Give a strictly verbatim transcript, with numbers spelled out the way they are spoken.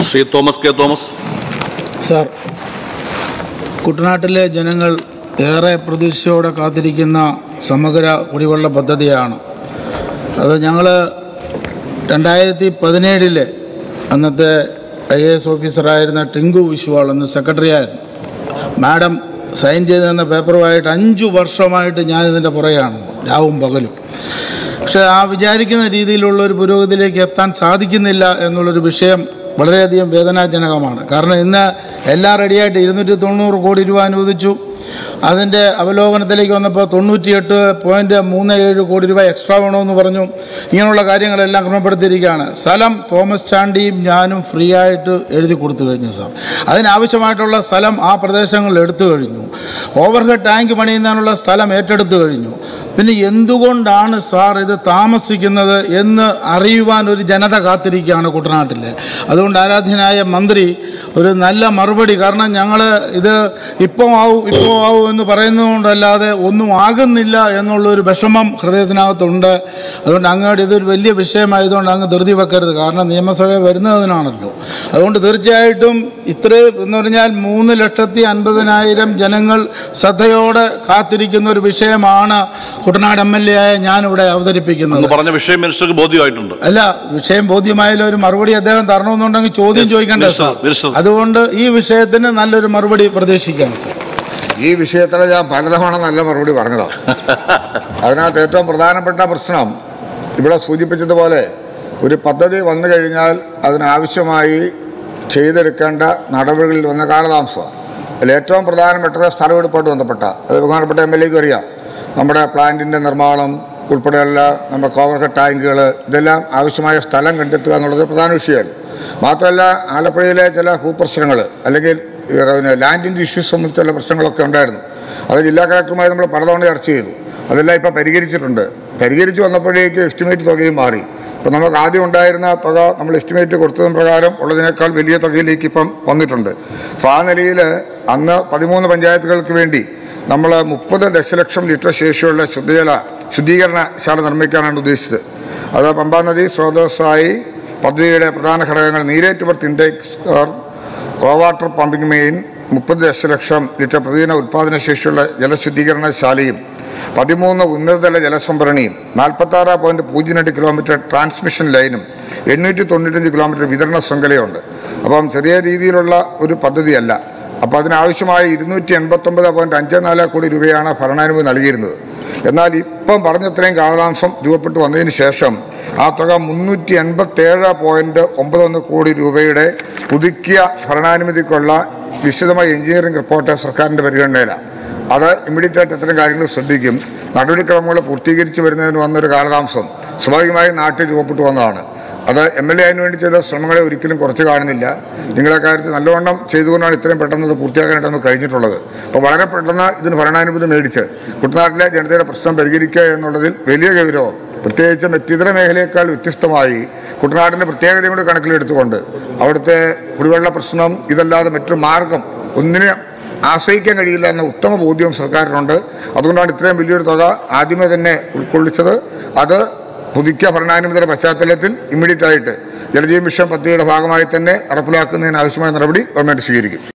Shri Thomas K Thomas. Sir, കുട്ടനാട്ടിലെ ജനങ്ങൾ ഏറെ പ്രതീക്ഷയോടെ കാത്തിരിക്കുന്ന സമഗ്ര കുടിവെള്ള പദ്ധതിയാണ് അത്. ഞങ്ങൾ രണ്ടായിരത്തി പതിനേഴിലെ അന്നത്തെ ഐ എ എസ് ഓഫീസറായിരുന്ന ടിങ്കു വിശ്വാൾ എന്ന സെക്രട്ടറി ആയിരുന്നു. മാഡം സൈൻ ചെയ്ത് തന്ന പേപ്പറുമായിട്ട് അഞ്ചു വർഷമായിട്ട് ഞാനിതിൻ്റെ പുറകെയാണ്, രാവും പകലും. പക്ഷേ ആ വിചാരിക്കുന്ന രീതിയിലുള്ള ഒരു പുരോഗതിയിലേക്ക് എത്താൻ സാധിക്കുന്നില്ല എന്നുള്ളൊരു വിഷയം വളരെയധികം വേദനാജനകമാണ്. കാരണം ഇന്ന് എല്ലാം റെഡിയായിട്ട് ഇരുന്നൂറ്റി തൊണ്ണൂറ് കോടി രൂപ അനുവദിച്ചു. അതിൻ്റെ അവലോകനത്തിലേക്ക് വന്നപ്പോൾ തൊണ്ണൂറ്റിയെട്ട് പോയിൻറ്റ് മൂന്ന് ഏഴ് കോടി രൂപ എക്സ്ട്രാ വേണമെന്ന് പറഞ്ഞു. ഇങ്ങനെയുള്ള കാര്യങ്ങളെല്ലാം ക്രമപ്പെടുത്തിയിരിക്കുകയാണ്. സ്ഥലം തോമസ് ചാണ്ടിയും ഞാനും ഫ്രീ ആയിട്ട് എഴുതി കൊടുത്തു കഴിഞ്ഞു സാർ. അതിനാവശ്യമായിട്ടുള്ള സ്ഥലം ആ പ്രദേശങ്ങളിൽ എടുത്തു കഴിഞ്ഞു. ഓവർഹെഡ് ടാങ്ക് പണിയുന്നതിനുള്ള സ്ഥലം ഏറ്റെടുത്തു കഴിഞ്ഞു. പിന്നെ എന്തുകൊണ്ടാണ് സാർ ഇത് താമസിക്കുന്നത് എന്ന് അറിയുവാൻ ഒരു ജനത കാത്തിരിക്കുകയാണ് കുട്ടനാട്ടിൽ. അതുകൊണ്ട് ആരാധ്യനായ മന്ത്രി ഒരു നല്ല മറുപടി, കാരണം ഞങ്ങൾ ഇത് ഇപ്പോൾ ആവും ഇപ്പോൾ ആവും എന്ന് പറയുന്നതുകൊണ്ടല്ലാതെ ഒന്നും ആകുന്നില്ല എന്നുള്ളൊരു വിഷമം ഹൃദയത്തിനകത്തുണ്ട്. അതുകൊണ്ട് അങ്ങോട്ട് ഇതൊരു വലിയ വിഷയമായതുകൊണ്ട് അങ്ങ് ധൃതി വെക്കരുത്. കാരണം നിയമസഭ വരുന്നതിനാണല്ലോ. അതുകൊണ്ട് തീർച്ചയായിട്ടും ഇത്ര എന്ന് പറഞ്ഞാൽ മൂന്ന് ലക്ഷത്തി അൻപതിനായിരം ജനങ്ങൾ ശ്രദ്ധയോടെ കാത്തിരിക്കുന്ന ഒരു വിഷയമാണ് കുട്ടനാട് എം എൽ എ ആയ ഞാനിവിടെ അവതരിപ്പിക്കുന്നത്. പറഞ്ഞ വിഷയം മിനിസ്റ്റർക്ക് ബോധ്യമായിട്ടുണ്ട്. അല്ല, വിഷയം ബോധ്യമായാലും ഒരു മറുപടി അദ്ദേഹം തരണമെന്നുണ്ടെങ്കിൽ ചോദ്യം ചോദിക്കണ്ടേ സാർ? അതുകൊണ്ട് ഈ വിഷയത്തിന് നല്ലൊരു മറുപടി പ്രതീക്ഷിക്കണം സാർ. ഈ വിഷയത്തിൽ ഞാൻ പലതവണ നല്ല മറുപടി പറഞ്ഞതാണ്. അതിനകത്ത് ഏറ്റവും പ്രധാനപ്പെട്ട പ്രശ്നം ഇവിടെ സൂചിപ്പിച്ചതുപോലെ ഒരു പദ്ധതി വന്നു കഴിഞ്ഞാൽ അതിനാവശ്യമായി ചെയ്തെടുക്കേണ്ട നടപടികളിൽ വന്ന കാലതാമസം. അതിൽ ഏറ്റവും പ്രധാനപ്പെട്ടത് സ്ഥലമെടുപ്പോട്ട് ബന്ധപ്പെട്ട അത് ബഹുമാനപ്പെട്ട എം എൽ എക്ക് അറിയാം. നമ്മുടെ പ്ലാന്റിൻ്റെ നിർമ്മാണം ഉൾപ്പെടെയുള്ള നമ്മുടെ ഓവർഹെഡ് ടാങ്കുകൾ, ഇതെല്ലാം ആവശ്യമായ സ്ഥലം കണ്ടെത്തുക എന്നുള്ളത് പ്രധാന വിഷയമാണ്. മാത്രമല്ല ആലപ്പുഴയിലെ ചില ഭൂപ്രശ്നങ്ങൾ അല്ലെങ്കിൽ ലാൻഡിൻ്റെ ഇഷ്യൂസ് സംബന്ധിച്ചുള്ള പ്രശ്നങ്ങളൊക്കെ ഉണ്ടായിരുന്നു. അത് ജില്ലാ കളക്ടറുമായി നമ്മൾ പലതവണ ചർച്ച ചെയ്തു. അതെല്ലാം ഇപ്പോൾ പരിഹരിച്ചിട്ടുണ്ട്. പരിഹരിച്ച് വന്നപ്പോഴേക്ക് എസ്റ്റിമേറ്റ് തുകയും മാറി. ഇപ്പം നമുക്ക് ആദ്യം ഉണ്ടായിരുന്ന തുക നമ്മൾ എസ്റ്റിമേറ്റ് കൊടുത്തതിന് പ്രകാരം ഉള്ളതിനേക്കാൾ വലിയ തുകയിലേക്ക് ഇപ്പം വന്നിട്ടുണ്ട്. അപ്പോൾ ആ നിലയിൽ അന്ന് പതിമൂന്ന് പഞ്ചായത്തുകൾക്ക് വേണ്ടി നമ്മൾ മുപ്പത് ദശലക്ഷം ലിറ്റർ ശേഷിയുള്ള ശുദ്ധജല ശുദ്ധീകരണശാല നിർമ്മിക്കാനാണ് ഉദ്ദേശിച്ചത്. അത് പമ്പാ നദി സ്രോതസ്സായി പദ്ധതിയുടെ പ്രധാന ഘടകങ്ങൾ നീരേറ്റുപുറത്ത് intake raw water pumping main, മുപ്പത് ദശലക്ഷം ലിറ്റർ പ്രതിദിന ഉൽപ്പാദന ശേഷിയുള്ള ജലശുദ്ധീകരണശാലയും പതിമൂന്ന് ഉന്നതതല ജലസംഭരണിയും നാൽപ്പത്താറ് പോയിൻറ്റ് പൂജ്യം രണ്ട് കിലോമീറ്റർ ട്രാൻസ്മിഷൻ ലൈനും എണ്ണൂറ്റി തൊണ്ണൂറ്റഞ്ച് കിലോമീറ്റർ വിതരണ ശൃംഖലയുണ്ട്. അപ്പം ചെറിയ രീതിയിലുള്ള ഒരു പദ്ധതിയല്ല. അപ്പോൾ അതിനാവശ്യമായ ഇരുന്നൂറ്റി എൺപത്തൊമ്പത് പോയിൻറ്റ് അഞ്ച് നാല് കോടി രൂപയാണ് ഭരണാനുമതി നൽകിയിരുന്നത്. എന്നാൽ ഇപ്പം പറഞ്ഞത്രയും കാലതാമസം രൂപപ്പെട്ടു വന്നതിന് ശേഷം ആ തുക മുന്നൂറ്റി എൺപത്തേഴ് പോയിൻറ്റ് ഒമ്പത് ഒന്ന് കോടി രൂപയുടെ പുതുക്കിയ ഭരണാനുമതിക്കുള്ള വിശദമായ എഞ്ചിനീയറിംഗ് റിപ്പോർട്ട് സർക്കാരിൻ്റെ പരിഗണനയിലാണ്. അത് ഇമ്മീഡിയറ്റ് ആയിട്ട് ഇത്തരം കാര്യങ്ങൾ ശ്രദ്ധിക്കും. നടപടിക്രമങ്ങൾ പൂർത്തീകരിച്ച് വരുന്നതിന് വന്നൊരു കാലതാമസം സ്വാഭാവികമായും നാട്ടിൽ രൂപപ്പെട്ടു വന്നതാണ്. അത് എം എൽ എ അതിനു വേണ്ടി ചെയ്ത ശ്രമങ്ങളെ ഒരിക്കലും കുറച്ച് കാണുന്നില്ല. നിങ്ങളെ കാര്യത്തിൽ നല്ലവണ്ണം ചെയ്തുകൊണ്ടാണ് ഇത്രയും പെട്ടെന്ന് ഇത് പൂർത്തിയാക്കാനായിട്ടൊന്ന് കഴിഞ്ഞിട്ടുള്ളത്. അപ്പോൾ വളരെ പെട്ടെന്ന് ഇതിന് ഭരണാനുമതി മേടിച്ച് കുട്ടനാട്ടിലെ ജനതയുടെ പ്രശ്നം പരിഹരിക്കുക എന്നുള്ളതിൽ വലിയ ഗൗരവം, പ്രത്യേകിച്ച് മറ്റിതര മേഖലയേക്കാൾ വ്യത്യസ്തമായി കുട്ടനാടിൻ്റെ പ്രത്യേകതയും കൂടി കണക്കിലെടുത്തുകൊണ്ട് അവിടുത്തെ കുടിവെള്ള പ്രശ്നം ഇതല്ലാതെ മറ്റൊരു മാർഗം ഒന്നിനെ ആശ്രയിക്കാൻ കഴിയില്ല എന്ന ഉത്തമ ബോധ്യവും സർക്കാരിനുണ്ട്. അതുകൊണ്ടാണ് ഇത്രയും വലിയൊരു തുക ആദ്യമേ തന്നെ ഉൾക്കൊള്ളിച്ചത്. അത് പുതുക്കിയ ഭരണാനുമതിയുടെ പശ്ചാത്തലത്തിൽ ഇമ്മീഡിയറ്റ് ആയിട്ട് ജലജീവൻ മിഷൻ പദ്ധതിയുടെ ഭാഗമായി തന്നെ നടപ്പിലാക്കുന്നതിന് ആവശ്യമായ നടപടി ഗവൺമെൻറ് സ്വീകരിക്കും.